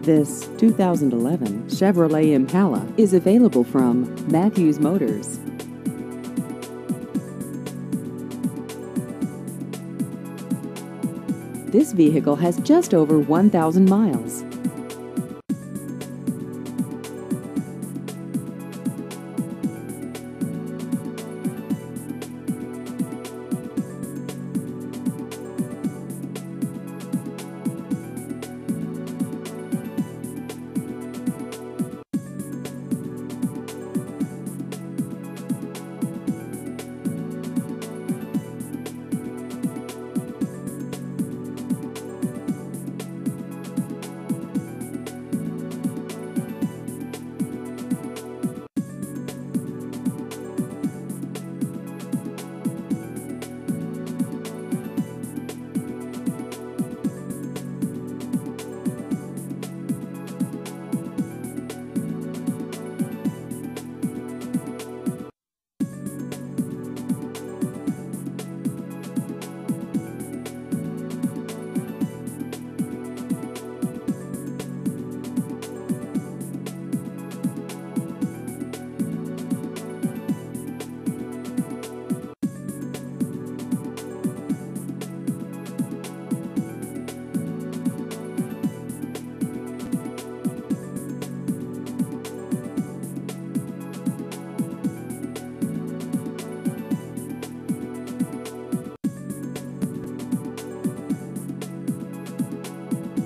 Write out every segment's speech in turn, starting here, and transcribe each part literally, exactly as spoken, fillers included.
This two thousand eleven Chevrolet Impala is available from Matthews Motors. This vehicle has just over one thousand miles.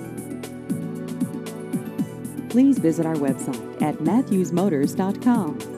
Please visit our website at matthews motors dot com.